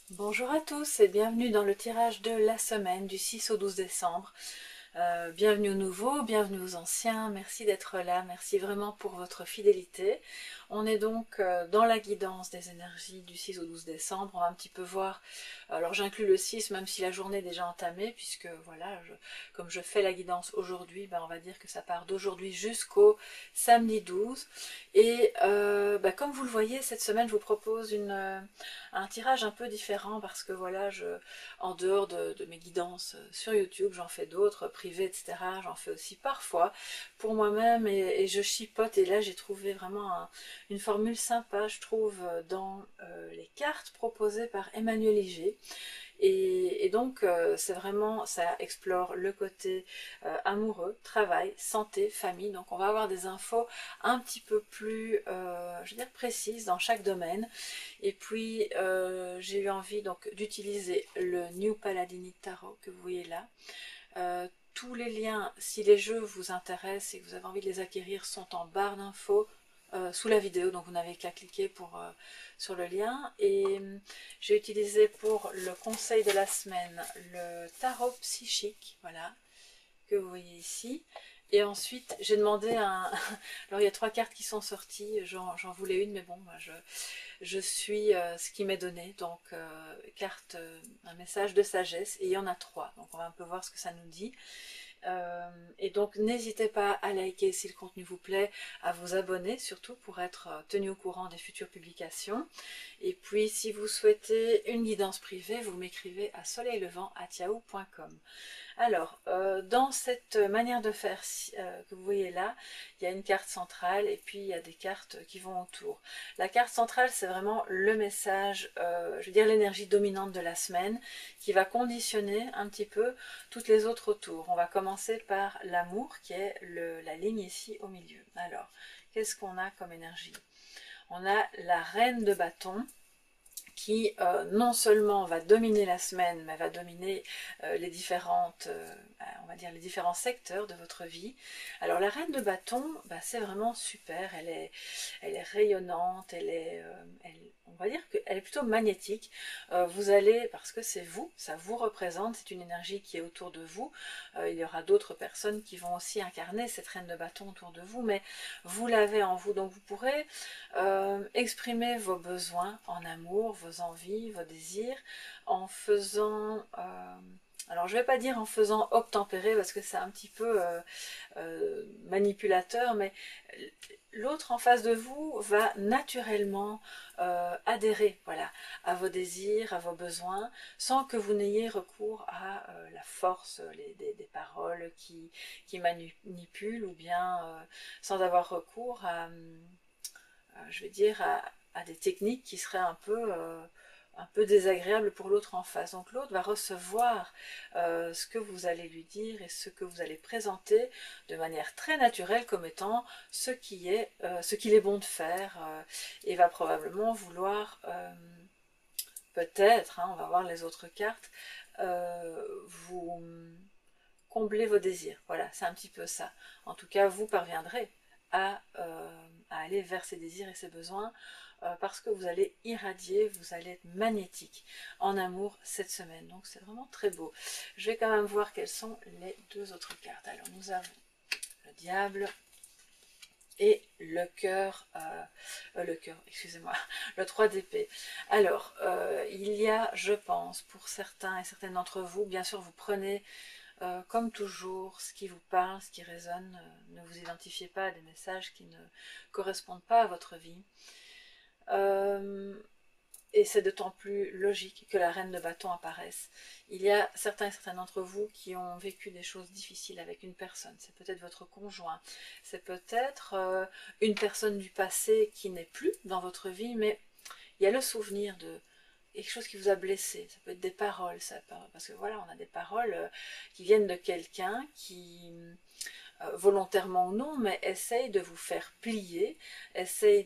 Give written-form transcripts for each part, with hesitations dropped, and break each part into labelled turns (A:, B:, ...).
A: Bonjour à tous et bienvenue dans le tirage de la semaine du 6 au 12 décembre. Bienvenue aux nouveaux, bienvenue aux anciens, merci d'être là, merci vraiment pour votre fidélité. On est donc dans la guidance des énergies du 6 au 12 décembre, on va un petit peu voir, alors j'inclus le 6 même si la journée est déjà entamée, puisque voilà, comme je fais la guidance aujourd'hui, ben, on va dire que ça part d'aujourd'hui jusqu'au samedi 12. Et ben, comme vous le voyez, cette semaine je vous propose un tirage un peu différent parce que voilà, en dehors de mes guidances sur YouTube, j'en fais d'autres, privées, etc. J'en fais aussi parfois pour moi-même et je chipote. Et là, j'ai trouvé vraiment une formule sympa, je trouve, dans les cartes proposées par Emmanuel Iger. Et donc, c'est vraiment, ça explore le côté amoureux, travail, santé, famille. Donc, on va avoir des infos un petit peu plus, je veux dire, précises dans chaque domaine. Et puis, j'ai eu envie donc d'utiliser le New Paladini Tarot que vous voyez là. Tous les liens, si les jeux vous intéressent et que vous avez envie de les acquérir, sont en barre d'infos sous la vidéo, donc vous n'avez qu'à cliquer sur le lien. Et j'ai utilisé pour le conseil de la semaine le tarot psychique, voilà, que vous voyez ici. Et ensuite, j'ai demandé un... Alors, il y a 3 cartes qui sont sorties, j'en voulais une, mais bon, moi, je suis ce qui m'est donné. Donc, un message de sagesse, et il y en a 3. Donc, on va un peu voir ce que ça nous dit. Et donc n'hésitez pas à liker si le contenu vous plaît, à vous abonner surtout pour être tenu au courant des futures publications. Et puis si vous souhaitez une guidance privée, vous m'écrivez à soleillelevant@yahoo.com. Alors, dans cette manière de faire que vous voyez là, il y a une carte centrale et puis il y a des cartes qui vont autour. La carte centrale, c'est vraiment le message, je veux dire l'énergie dominante de la semaine, qui va conditionner un petit peu toutes les autres autour. On va commencer par l'amour, qui est la ligne ici au milieu. Alors, qu'est-ce qu'on a comme énergie? On a la reine de bâton, qui non seulement va dominer la semaine, mais va dominer on va dire les différents secteurs de votre vie. Alors la reine de bâton, bah, c'est vraiment super, elle est rayonnante, on va dire qu'elle est plutôt magnétique. Vous allez, parce que c'est vous, ça vous représente, c'est une énergie qui est autour de vous. Il y aura d'autres personnes qui vont aussi incarner cette reine de bâton autour de vous, mais vous l'avez en vous, donc vous pourrez exprimer vos besoins en amour, vos envies, vos désirs, en faisant... alors je ne vais pas dire en faisant obtempérer parce que c'est un petit peu manipulateur, mais l'autre en face de vous va naturellement adhérer, voilà, à vos désirs, à vos besoins, sans que vous n'ayez recours à la force, des paroles qui manipulent, ou bien sans avoir recours à je vais dire, à des techniques qui seraient un peu désagréables pour l'autre en face. Donc l'autre va recevoir ce que vous allez lui dire et ce que vous allez présenter de manière très naturelle comme étant ce qu'il est bon de faire, et va probablement vouloir, peut-être, hein, on va voir les autres cartes, vous combler vos désirs. Voilà, c'est un petit peu ça. En tout cas, vous parviendrez à aller vers ses désirs et ses besoins, parce que vous allez irradier, vous allez être magnétique en amour cette semaine. Donc c'est vraiment très beau. Je vais quand même voir quelles sont les 2 autres cartes. Alors nous avons le diable et le cœur, excusez-moi, le 3 d'épée. Alors, il y a, je pense, pour certains et certaines d'entre vous, bien sûr, vous prenez comme toujours, ce qui vous parle, ce qui résonne. Ne vous identifiez pas à des messages qui ne correspondent pas à votre vie. Et c'est d'autant plus logique que la reine de bâton apparaisse. Il y a certains et certaines d'entre vous qui ont vécu des choses difficiles avec une personne. C'est peut-être votre conjoint, c'est peut-être une personne du passé qui n'est plus dans votre vie, mais il y a le souvenir de quelque chose qui vous a blessé. Ça peut être des paroles, parce que voilà, on a des paroles qui viennent de quelqu'un qui, volontairement ou non, mais essaye de vous faire plier, essaye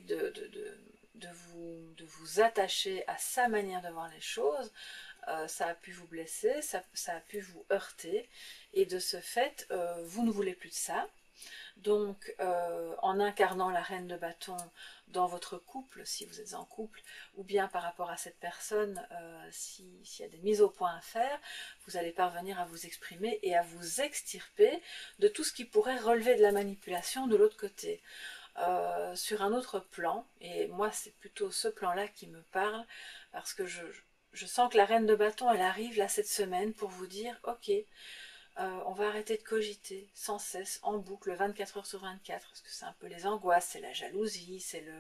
A: de vous attacher à sa manière de voir les choses. Ça a pu vous blesser, ça a pu vous heurter, et de ce fait, vous ne voulez plus de ça. Donc, en incarnant la reine de bâton dans votre couple, si vous êtes en couple, ou bien par rapport à cette personne, s'il y a des mises au point à faire, vous allez parvenir à vous exprimer et à vous extirper de tout ce qui pourrait relever de la manipulation de l'autre côté. Sur un autre plan, et moi c'est plutôt ce plan-là qui me parle, parce que je sens que la reine de bâton, elle arrive là cette semaine pour vous dire, ok, on va arrêter de cogiter sans cesse, en boucle, 24 heures sur 24, parce que c'est un peu les angoisses, c'est la jalousie,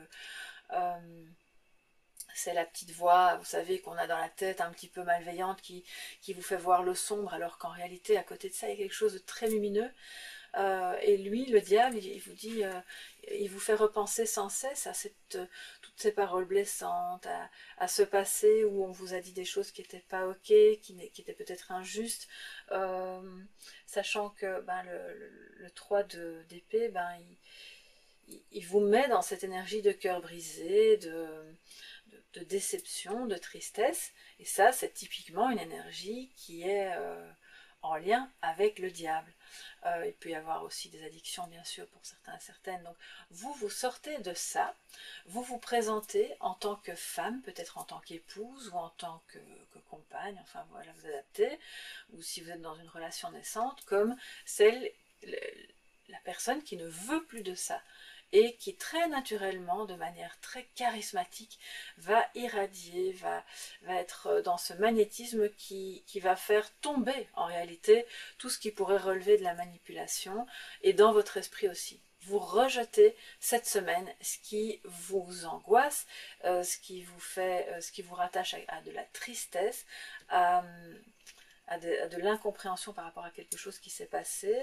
A: c'est la petite voix, vous savez, qu'on a dans la tête, un petit peu malveillante, qui vous fait voir le sombre, alors qu'en réalité, à côté de ça, il y a quelque chose de très lumineux. Et lui, le diable, il vous dit, il vous fait repenser sans cesse à toutes ces paroles blessantes, à ce passé où on vous a dit des choses qui n'étaient pas ok, qui étaient peut-être injustes, sachant que ben, le 3 d'épée, ben, il vous met dans cette énergie de cœur brisé, de déception, de tristesse, et ça, c'est typiquement une énergie qui est en lien avec le diable. Il peut y avoir aussi des addictions, bien sûr, pour certains et certaines. Donc, vous sortez de ça, vous vous présentez en tant que femme, peut-être en tant qu'épouse ou en tant que compagne, enfin voilà, vous adaptez, ou si vous êtes dans une relation naissante, comme la personne qui ne veut plus de ça et qui très naturellement, de manière très charismatique, va irradier, va être dans ce magnétisme qui va faire tomber en réalité tout ce qui pourrait relever de la manipulation, et dans votre esprit aussi. Vous rejetez cette semaine ce qui vous angoisse, ce qui vous rattache à de la tristesse, à de l'incompréhension par rapport à quelque chose qui s'est passé.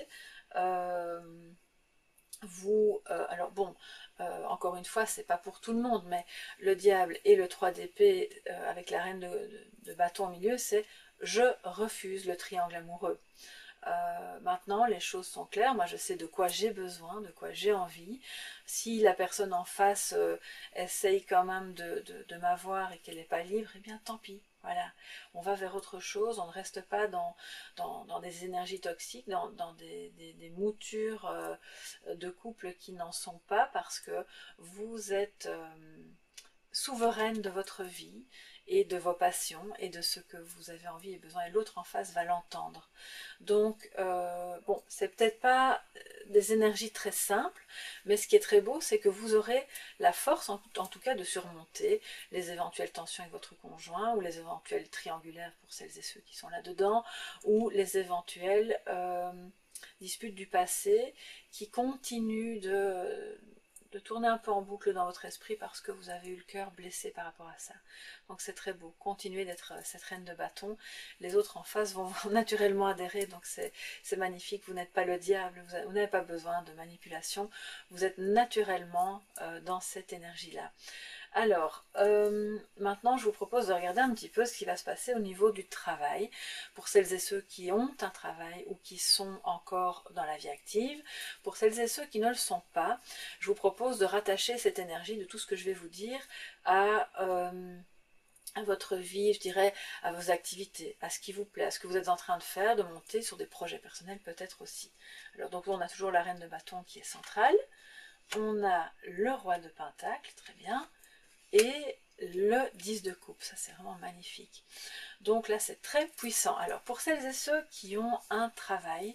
A: Alors bon, encore une fois, c'est pas pour tout le monde, mais le diable et le 3 d'épée avec la reine de bâton au milieu, c'est je refuse le triangle amoureux. Maintenant, les choses sont claires, moi je sais de quoi j'ai besoin, de quoi j'ai envie. Si la personne en face essaye quand même de m'avoir et qu'elle n'est pas libre, eh bien tant pis. Voilà, on va vers autre chose, on ne reste pas dans des énergies toxiques, dans des moutures de couple qui n'en sont pas, parce que vous êtes souveraine de votre vie et de vos passions et de ce que vous avez envie et besoin, et l'autre en face va l'entendre. Donc, bon, c'est peut-être pas des énergies très simples, mais ce qui est très beau, c'est que vous aurez la force, en tout cas, de surmonter les éventuelles tensions avec votre conjoint, ou les éventuels triangulaires pour celles et ceux qui sont là-dedans, ou les éventuelles disputes du passé qui continuent de tourner un peu en boucle dans votre esprit parce que vous avez eu le cœur blessé par rapport à ça. Donc c'est très beau, continuez d'être cette reine de bâton, les autres en face vont naturellement adhérer, donc c'est magnifique, vous n'êtes pas le diable, vous n'avez pas besoin de manipulation, vous êtes naturellement dans cette énergie-là. Alors, maintenant je vous propose de regarder un petit peu ce qui va se passer au niveau du travail, pour celles et ceux qui ont un travail ou qui sont encore dans la vie active. Pour celles et ceux qui ne le sont pas, je vous propose de rattacher cette énergie de tout ce que je vais vous dire à votre vie, je dirais, à vos activités, à ce qui vous plaît, à ce que vous êtes en train de faire, de monter sur des projets personnels peut-être aussi. Alors donc on a toujours la reine de bâton qui est centrale, on a le roi de pentacle, très bien, et le 10 de coupe, ça c'est vraiment magnifique. Donc là c'est très puissant. Alors pour celles et ceux qui ont un travail,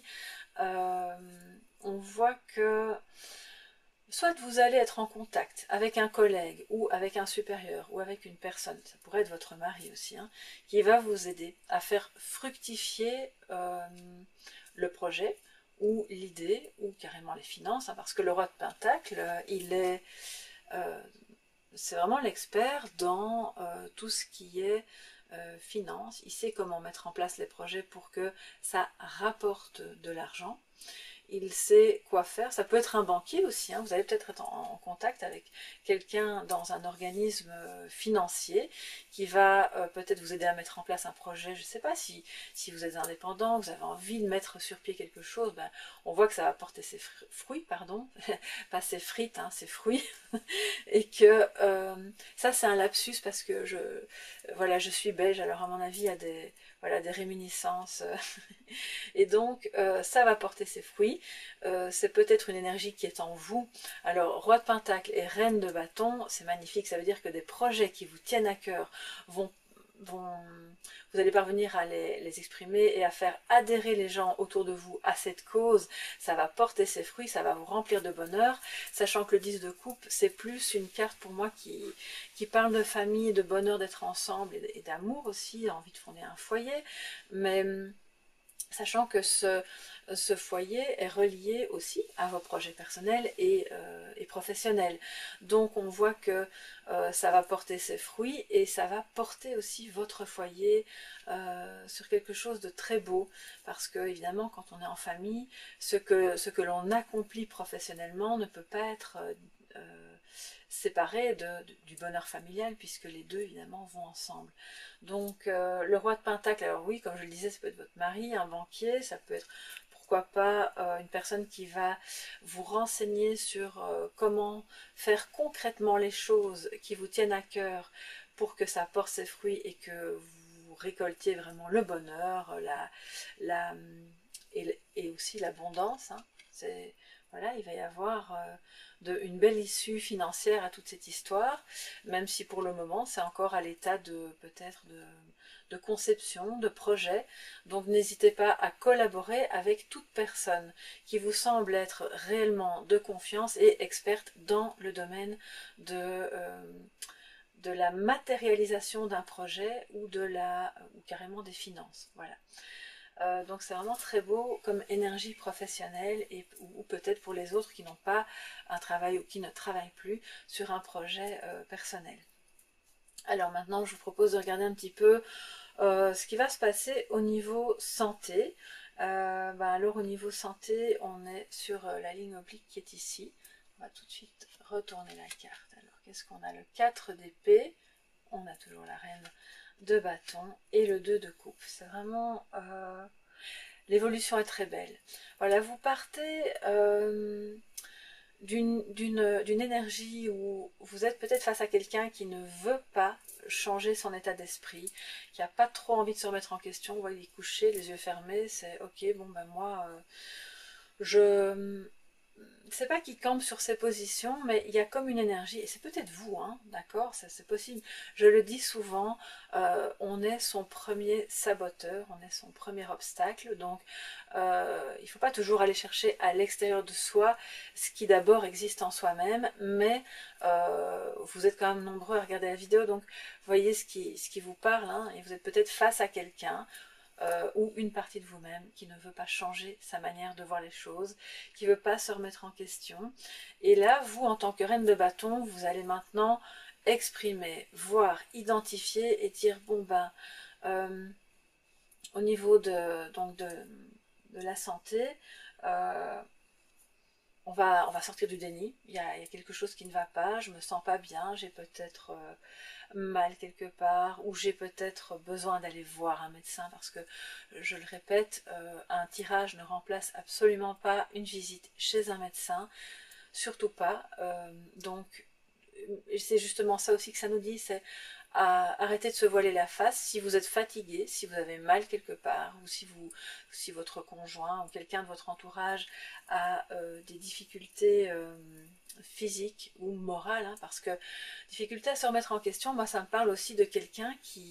A: on voit que soit vous allez être en contact avec un collègue ou avec un supérieur ou avec une personne, ça pourrait être votre mari aussi, hein, qui va vous aider à faire fructifier le projet ou l'idée ou carrément les finances, hein, parce que le roi de pentacle, c'est vraiment l'expert dans tout ce qui est finance. Il sait comment mettre en place les projets pour que ça rapporte de l'argent. Il sait quoi faire. Ça peut être un banquier aussi, hein. Vous allez peut-être être en contact avec quelqu'un dans un organisme financier qui va peut-être vous aider à mettre en place un projet. Je ne sais pas si vous êtes indépendant, vous avez envie de mettre sur pied quelque chose, ben, on voit que ça va porter ses fruits, pardon, pas ses frites, hein, ses fruits, et que ça c'est un lapsus parce que voilà, je suis belge, alors à mon avis il y a des réminiscences et donc ça va porter ses fruits. fruits, c'est peut-être une énergie qui est en vous. Alors, roi de pentacle et reine de bâton, c'est magnifique, ça veut dire que des projets qui vous tiennent à cœur vont vous allez parvenir à les exprimer et à faire adhérer les gens autour de vous à cette cause. Ça va porter ses fruits, ça va vous remplir de bonheur, sachant que le 10 de coupe, c'est plus une carte pour moi qui parle de famille, de bonheur d'être ensemble et d'amour aussi, envie de fonder un foyer, mais sachant que ce foyer est relié aussi à vos projets personnels et professionnels. Donc on voit que ça va porter ses fruits et ça va porter aussi votre foyer sur quelque chose de très beau, parce que évidemment quand on est en famille, ce que l'on accomplit professionnellement ne peut pas être séparé du bonheur familial, puisque les deux évidemment vont ensemble. Donc le roi de pentacle, alors oui, comme je le disais, ça peut être votre mari, un banquier, ça peut être pourquoi pas une personne qui va vous renseigner sur comment faire concrètement les choses qui vous tiennent à cœur pour que ça porte ses fruits et que vous récoltiez vraiment le bonheur, et aussi l'abondance. Hein. Voilà, il va y avoir une belle issue financière à toute cette histoire, même si pour le moment c'est encore à l'état peut-être de conception, de projet. Donc n'hésitez pas à collaborer avec toute personne qui vous semble être réellement de confiance et experte dans le domaine de la matérialisation d'un projet ou ou carrément des finances. Voilà. Donc c'est vraiment très beau comme énergie professionnelle ou peut-être pour les autres qui n'ont pas un travail ou qui ne travaillent plus sur un projet personnel. Alors maintenant je vous propose de regarder un petit peu ce qui va se passer au niveau santé. Alors au niveau santé, on est sur la ligne oblique qui est ici. On va tout de suite retourner la carte. Alors qu'est-ce qu'on a? Le 4 d'épée, on a toujours la reine de bâton et le 2 de coupe. C'est vraiment l'évolution est très belle. Voilà, vous partez d'une énergie où vous êtes peut-être face à quelqu'un qui ne veut pas changer son état d'esprit, qui n'a pas trop envie de se remettre en question. Vous voyez, il est couché, les yeux fermés, c'est ok, bon ben moi je sais pas qui campe sur ses positions, mais il y a comme une énergie, et c'est peut-être vous, hein, d'accord, c'est possible. Je le dis souvent, on est son premier saboteur, on est son premier obstacle, donc il ne faut pas toujours aller chercher à l'extérieur de soi ce qui d'abord existe en soi-même, mais vous êtes quand même nombreux à regarder la vidéo, donc voyez ce qui vous parle, hein, et vous êtes peut-être face à quelqu'un, ou une partie de vous-même qui ne veut pas changer sa manière de voir les choses, qui ne veut pas se remettre en question. Et là, vous, en tant que reine de bâton, vous allez maintenant exprimer, voir, identifier et dire, bon ben, au niveau de la santé, on va sortir du déni. Il y a quelque chose qui ne va pas, je me sens pas bien, j'ai peut-être mal quelque part, ou j'ai peut-être besoin d'aller voir un médecin, parce que, je le répète, un tirage ne remplace absolument pas une visite chez un médecin, surtout pas. Donc c'est justement ça aussi que ça nous dit, c'est arrêter de se voiler la face. Si vous êtes fatigué, si vous avez mal quelque part, ou si votre conjoint ou quelqu'un de votre entourage a des difficultés physiques ou morales, hein, parce que difficulté à se remettre en question, moi ça me parle aussi de quelqu'un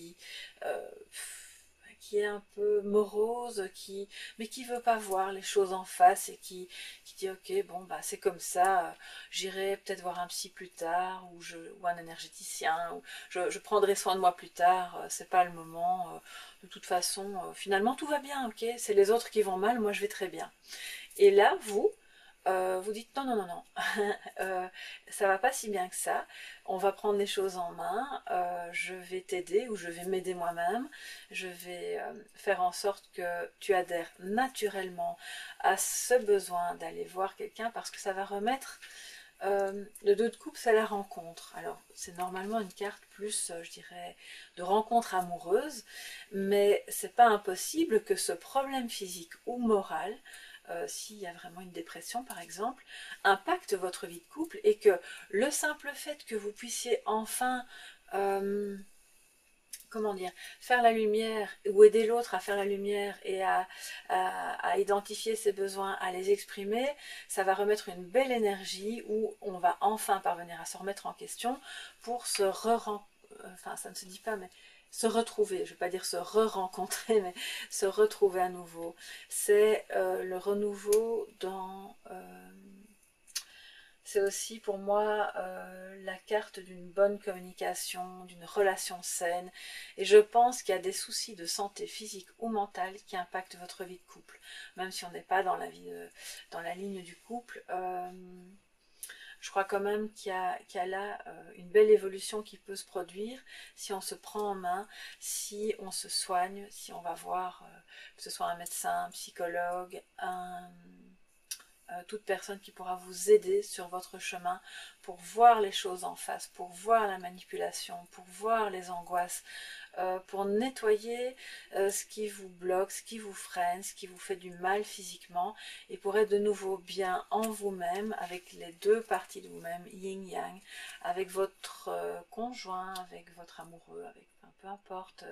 A: qui est un peu morose, mais qui veut pas voir les choses en face et qui dit ok, bon bah c'est comme ça, j'irai peut-être voir un psy plus tard, ou un énergéticien, ou je prendrai soin de moi plus tard, c'est pas le moment, de toute façon finalement tout va bien, ok, c'est les autres qui vont mal, moi je vais très bien. Et là vous dites non, non, non, non, ça va pas si bien que ça, on va prendre les choses en main, je vais t'aider ou je vais m'aider moi-même, je vais faire en sorte que tu adhères naturellement à ce besoin d'aller voir quelqu'un, parce que ça va remettre le 2 de coupe, c'est la rencontre. Alors c'est normalement une carte plus, je dirais, de rencontre amoureuse, mais c'est pas impossible que ce problème physique ou moral, s'il y a vraiment une dépression par exemple, impacte votre vie de couple, et que le simple fait que vous puissiez enfin comment dire, faire la lumière ou aider l'autre à faire la lumière et à identifier ses besoins, à les exprimer, ça va remettre une belle énergie où on va enfin parvenir à se remettre en question pour se enfin ça ne se dit pas, mais se retrouver, je ne vais pas dire se re-rencontrer, mais se retrouver à nouveau. C'est le renouveau dans... c'est aussi pour moi la carte d'une bonne communication, d'une relation saine. Et je pense qu'il y a des soucis de santé physique ou mentale qui impactent votre vie de couple. Même si on n'est pas dans dans la ligne du couple, je crois quand même qu'il y a là une belle évolution qui peut se produire si on se prend en main, si on se soigne, si on va voir, que ce soit un médecin, un psychologue, toute personne qui pourra vous aider sur votre chemin pour voir les choses en face, pour voir la manipulation, pour voir les angoisses, pour nettoyer ce qui vous bloque, ce qui vous freine, ce qui vous fait du mal physiquement, et pour être de nouveau bien en vous-même, avec les deux parties de vous-même, yin-yang, avec votre conjoint, avec votre amoureux, avec peu importe,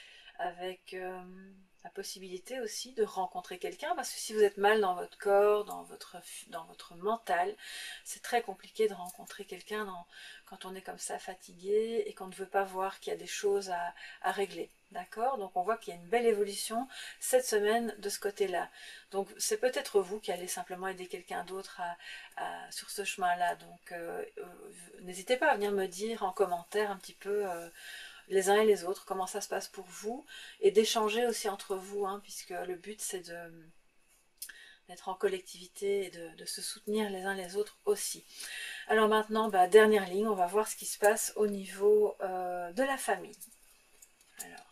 A: avec la possibilité aussi de rencontrer quelqu'un, parce que si vous êtes mal dans votre corps, dans votre mental, c'est très compliqué de rencontrer quelqu'un quand on est comme ça fatigué et qu'on ne veut pas voir qu'il y a des choses à régler. D'accord? Donc on voit qu'il y a une belle évolution cette semaine de ce côté-là. Donc c'est peut-être vous qui allez simplement aider quelqu'un d'autre sur ce chemin-là. Donc n'hésitez pas à venir me dire en commentaire un petit peu les uns et les autres, comment ça se passe pour vous, et d'échanger aussi entre vous, hein, puisque le but c'est d'être en collectivité et de se soutenir les uns les autres aussi. Alors maintenant, dernière ligne, on va voir ce qui se passe au niveau de la famille. Alors,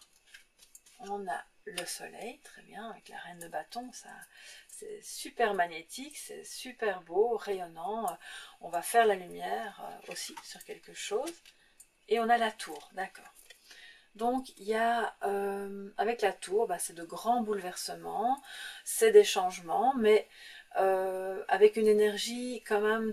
A: on a le soleil, très bien, avec la reine de bâton, ça c'est super magnétique, c'est super beau, rayonnant, on va faire la lumière aussi sur quelque chose, et on a la tour, d'accord. Donc il y a, avec la tour, c'est de grands bouleversements, c'est des changements, mais avec une énergie quand même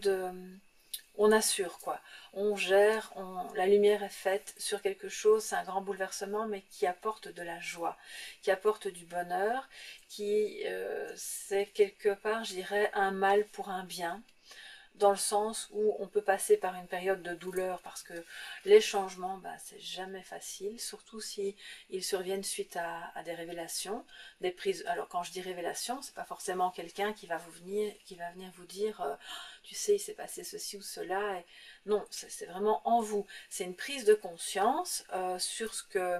A: on assure quoi, on gère, la lumière est faite sur quelque chose, c'est un grand bouleversement, mais qui apporte de la joie, qui apporte du bonheur, qui c'est quelque part, je dirais, un mal pour un bien, dans le sens où on peut passer par une période de douleur parce que les changements, c'est jamais facile, surtout si ils surviennent suite à des révélations, des prises. Alors quand je dis révélation, c'est pas forcément quelqu'un qui va venir vous dire tu sais, il s'est passé ceci ou cela. Et non, c'est vraiment en vous. C'est une prise de conscience sur ce que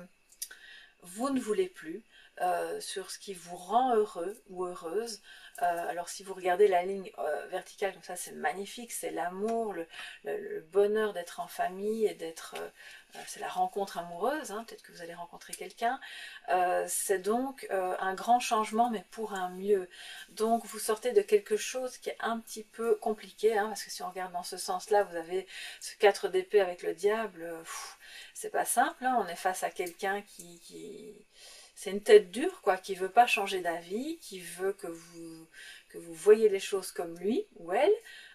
A: vous ne voulez plus, sur ce qui vous rend heureux ou heureuse. Alors si vous regardez la ligne verticale comme ça, c'est magnifique, c'est l'amour, le bonheur d'être en famille et d'être... c'est la rencontre amoureuse, hein, peut-être que vous allez rencontrer quelqu'un. C'est donc un grand changement, mais pour un mieux. Donc vous sortez de quelque chose qui est un petit peu compliqué, hein, parce que si on regarde dans ce sens-là, vous avez ce 4 d'épée avec le diable, c'est pas simple, hein, on est face à quelqu'un qui c'est une tête dure, quoi, qui veut pas changer d'avis, qui veut que vous voyez les choses comme lui ou elle.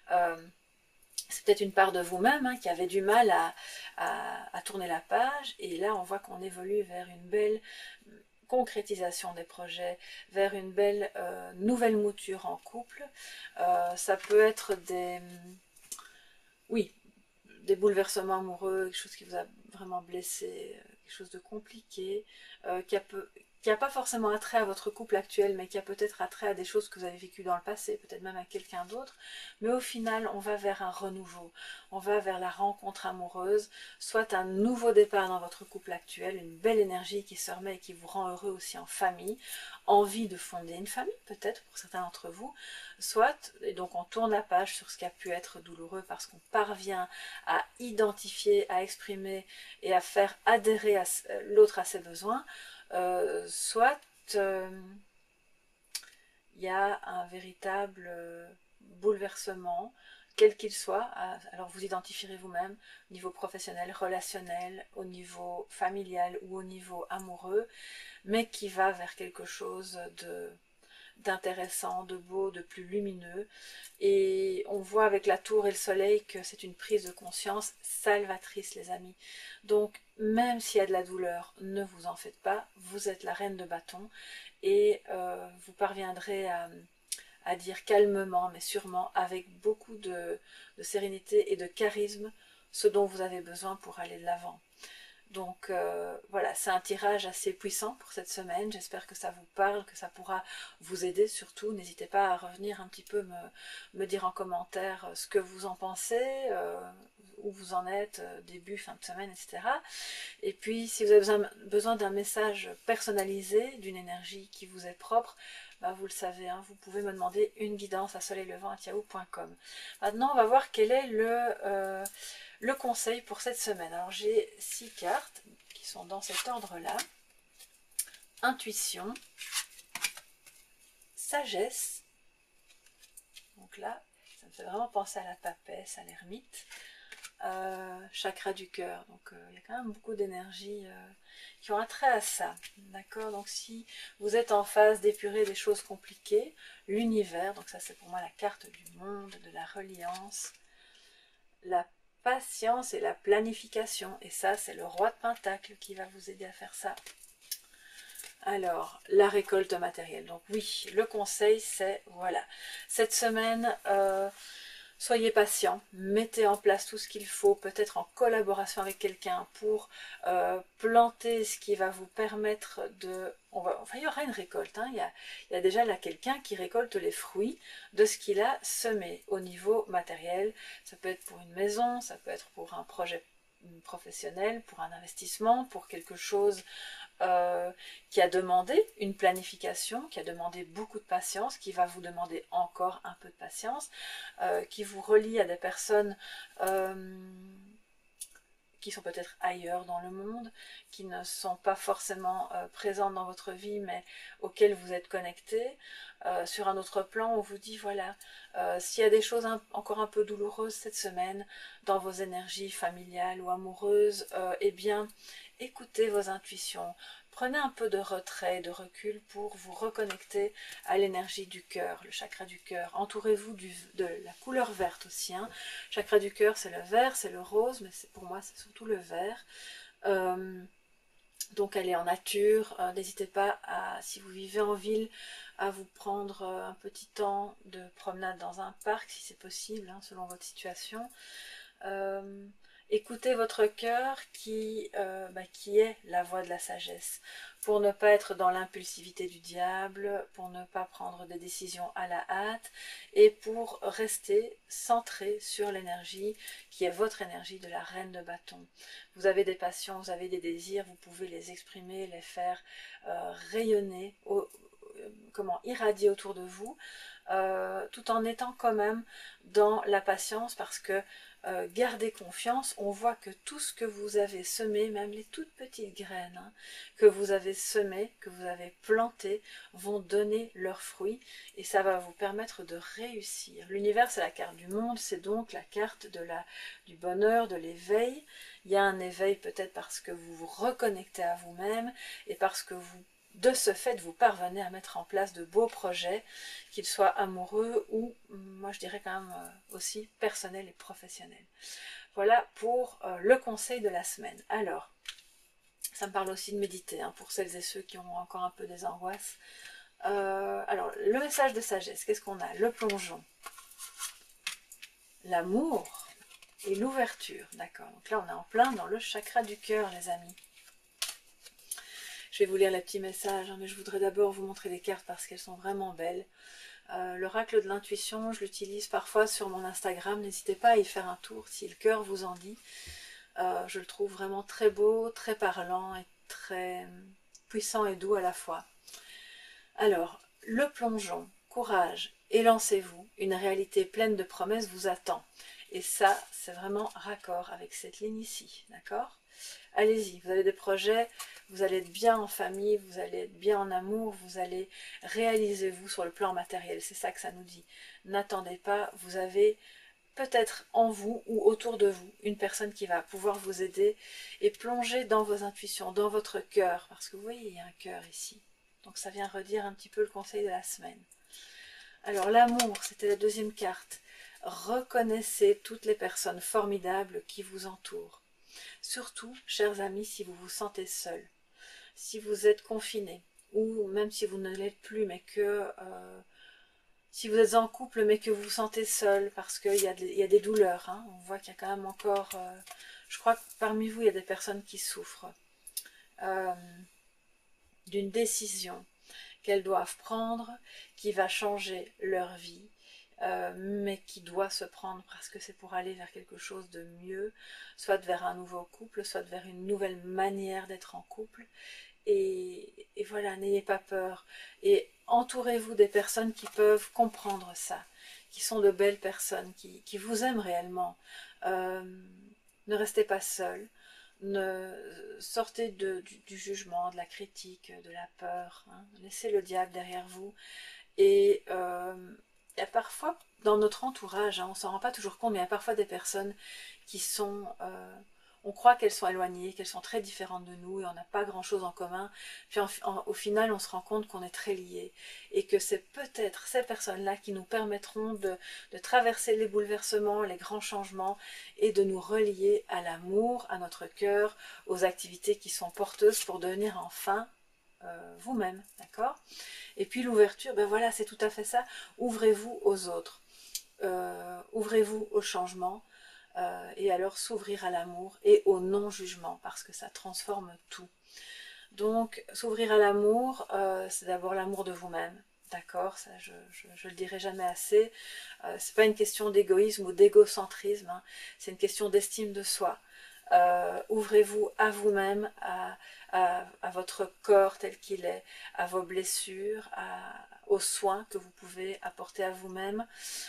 A: C'est peut-être une part de vous-même qui avait du mal à tourner la page, et là on voit qu'on évolue vers une belle concrétisation des projets, vers une belle nouvelle mouture en couple. Ça peut être oui, des bouleversements amoureux, quelque chose qui vous a vraiment blessé, quelque chose de compliqué, qui a pas forcément attrait à votre couple actuel, mais qui a peut-être attrait à des choses que vous avez vécues dans le passé, peut-être même à quelqu'un d'autre. Mais au final, on va vers un renouveau, on va vers la rencontre amoureuse, soit un nouveau départ dans votre couple actuel, une belle énergie qui se remet et qui vous rend heureux aussi en famille, envie de fonder une famille peut-être pour certains d'entre vous, soit, et donc on tourne la page sur ce qui a pu être douloureux parce qu'on parvient à identifier, à exprimer et à faire adhérer l'autre à ses besoins, soit il y a un véritable bouleversement, quel qu'il soit. Alors vous identifierez vous-même au niveau professionnel, relationnel, au niveau familial ou au niveau amoureux, mais qui va vers quelque chose d'intéressant, de beau, de plus lumineux. Et on voit avec la tour et le soleil que c'est une prise de conscience salvatrice, les amis. Donc, même s'il y a de la douleur, ne vous en faites pas. Vous êtes la reine de bâton et vous parviendrez à dire calmement, mais sûrement, avec beaucoup de sérénité et de charisme, ce dont vous avez besoin pour aller de l'avant. Donc voilà, c'est un tirage assez puissant pour cette semaine. J'espère que ça vous parle, que ça pourra vous aider surtout. N'hésitez pas à revenir un petit peu me dire en commentaire ce que vous en pensez, où vous en êtes, début, fin de semaine, etc. Et puis si vous avez besoin d'un message personnalisé, d'une énergie qui vous est propre, bah, vous le savez, hein, vous pouvez me demander une guidance à soleillevent@yahoo.com. Maintenant, on va voir quel est le conseil pour cette semaine. Alors j'ai 6 cartes qui sont dans cet ordre-là. Intuition, sagesse, donc là, ça me fait vraiment penser à la papesse, à l'ermite. Chakra du cœur, donc il y a quand même beaucoup d'énergie qui ont attrait à ça, d'accord. Donc si vous êtes en phase d'épurer des choses compliquées, l'univers, donc ça c'est pour moi la carte du monde, de la reliance, la patience et la planification, et ça c'est le roi de Pentacle qui va vous aider à faire ça. Alors, la récolte matérielle, donc oui, le conseil c'est, voilà, cette semaine, soyez patient, mettez en place tout ce qu'il faut, peut-être en collaboration avec quelqu'un pour planter ce qui va vous permettre de... Enfin, il y aura une récolte, hein. Il y a déjà là quelqu'un qui récolte les fruits de ce qu'il a semé au niveau matériel. Ça peut être pour une maison, ça peut être pour un projet professionnel, pour un investissement, pour quelque chose qui a demandé une planification, qui a demandé beaucoup de patience, qui va vous demander encore un peu de patience, qui vous relie à des personnes qui sont peut-être ailleurs dans le monde, qui ne sont pas forcément présentes dans votre vie, mais auxquelles vous êtes connectés. Sur un autre plan, on vous dit, voilà, s'il y a des choses encore un peu douloureuses cette semaine, dans vos énergies familiales ou amoureuses, eh bien, écoutez vos intuitions. Prenez un peu de retrait, de recul pour vous reconnecter à l'énergie du cœur, le chakra du cœur. Entourez-vous de la couleur verte aussi. Hein. Chakra du cœur, c'est le vert, c'est le rose, mais pour moi, c'est surtout le vert. Donc, allez en nature. N'hésitez pas, si vous vivez en ville, à vous prendre un petit temps de promenade dans un parc, si c'est possible, hein, selon votre situation. Écoutez votre cœur qui est la voix de la sagesse, pour ne pas être dans l'impulsivité du diable, pour ne pas prendre des décisions à la hâte, et pour rester centré sur l'énergie qui est votre énergie de la reine de bâton. Vous avez des passions, vous avez des désirs, vous pouvez les exprimer, les faire rayonner, irradier autour de vous, tout en étant quand même dans la patience, parce que gardez confiance, on voit que tout ce que vous avez semé, même les toutes petites graines que vous avez semées, que vous avez plantées, vont donner leurs fruits et ça va vous permettre de réussir. L'univers, c'est la carte du monde, c'est donc la carte du bonheur, de l'éveil. Il y a un éveil peut-être parce que vous vous reconnectez à vous-même et parce que de ce fait, vous parvenez à mettre en place de beaux projets, qu'ils soient amoureux ou, moi je dirais quand même aussi, personnels et professionnels. Voilà pour le conseil de la semaine. Alors, ça me parle aussi de méditer, hein, pour celles et ceux qui ont encore un peu des angoisses. Alors, le message de sagesse, qu'est-ce qu'on a? Le plongeon, l'amour et l'ouverture, d'accord. Donc là, on est en plein dans le chakra du cœur, les amis. Je vais vous lire les petits messages, hein, mais je voudrais d'abord vous montrer les cartes parce qu'elles sont vraiment belles. L'oracle de l'intuition, je l'utilise parfois sur mon Instagram. N'hésitez pas à y faire un tour si le cœur vous en dit. Je le trouve vraiment très beau, très parlant et très puissant et doux à la fois. Alors, le plongeon, courage, élancez-vous. Une réalité pleine de promesses vous attend. Et ça, c'est vraiment raccord avec cette ligne ici, d'accord? Allez-y, vous avez des projets, vous allez être bien en famille, vous allez être bien en amour, vous allez réaliser vous sur le plan matériel, c'est ça que ça nous dit. N'attendez pas, vous avez peut-être en vous ou autour de vous une personne qui va pouvoir vous aider et plonger dans vos intuitions, dans votre cœur, parce que vous voyez, il y a un cœur ici. Donc ça vient redire un petit peu le conseil de la semaine. Alors l'amour, c'était la deuxième carte. Reconnaissez toutes les personnes formidables qui vous entourent. Surtout, chers amis, si vous vous sentez seul, si vous êtes confiné, ou même si vous ne l'êtes plus, mais que si vous êtes en couple, mais que vous vous sentez seul, parce qu'il y a des douleurs, hein. On voit qu'il y a quand même encore, je crois que parmi vous, il y a des personnes qui souffrent d'une décision qu'elles doivent prendre, qui va changer leur vie, mais qui doit se prendre parce que c'est pour aller vers quelque chose de mieux, soit vers un nouveau couple, soit vers une nouvelle manière d'être en couple. Et voilà, n'ayez pas peur. Et entourez-vous des personnes qui peuvent comprendre ça, qui sont de belles personnes, qui vous aiment réellement. Ne restez pas seul. Ne sortez du jugement, de la critique, de la peur. Hein. Laissez le diable derrière vous. Et il y a parfois, dans notre entourage, hein, on ne s'en rend pas toujours compte, mais il y a parfois des personnes qui sont... on croit qu'elles sont éloignées, qu'elles sont très différentes de nous et on n'a pas grand-chose en commun. Puis au final, on se rend compte qu'on est très liés et que c'est peut-être ces personnes-là qui nous permettront de traverser les bouleversements, les grands changements et de nous relier à l'amour, à notre cœur, aux activités qui sont porteuses pour devenir enfin vous-même, d'accord? Et puis l'ouverture, ben voilà, c'est tout à fait ça. Ouvrez-vous aux autres, ouvrez-vous au changement, et alors s'ouvrir à l'amour et au non-jugement, parce que ça transforme tout. Donc, s'ouvrir à l'amour, c'est d'abord l'amour de vous-même, d'accord? Ça, je le dirai jamais assez. C'est pas une question d'égoïsme ou d'égocentrisme, hein. C'est une question d'estime de soi. Ouvrez-vous à vous-même, à votre corps tel qu'il est, à vos blessures, aux soins que vous pouvez apporter à vous-même,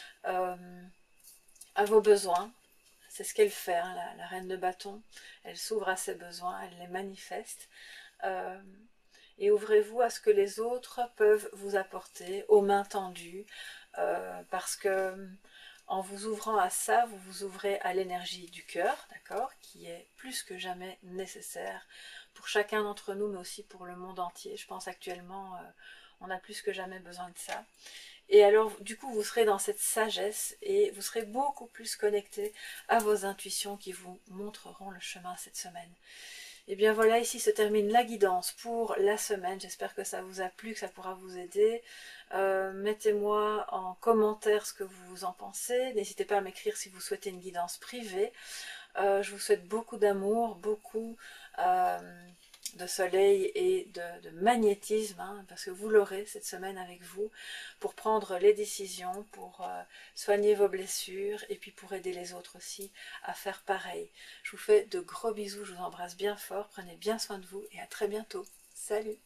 A: à vos besoins. C'est ce qu'elle fait, hein, la reine de bâton. Elle s'ouvre à ses besoins, elle les manifeste. Et ouvrez-vous à ce que les autres peuvent vous apporter, aux mains tendues, parce que en vous ouvrant à ça, vous vous ouvrez à l'énergie du cœur, d'accord, qui est plus que jamais nécessaire pour chacun d'entre nous, mais aussi pour le monde entier. Je pense actuellement, on a plus que jamais besoin de ça. Et alors, du coup, vous serez dans cette sagesse et vous serez beaucoup plus connecté à vos intuitions qui vous montreront le chemin cette semaine. Et bien voilà, ici se termine la guidance pour la semaine. J'espère que ça vous a plu, que ça pourra vous aider. Mettez-moi en commentaire ce que vous en pensez. N'hésitez pas à m'écrire si vous souhaitez une guidance privée. Je vous souhaite beaucoup d'amour, beaucoup de soleil et de magnétisme, hein, parce que vous l'aurez cette semaine avec vous, pour prendre les décisions, pour soigner vos blessures, et puis pour aider les autres aussi à faire pareil. Je vous fais de gros bisous, je vous embrasse bien fort, prenez bien soin de vous, et à très bientôt. Salut!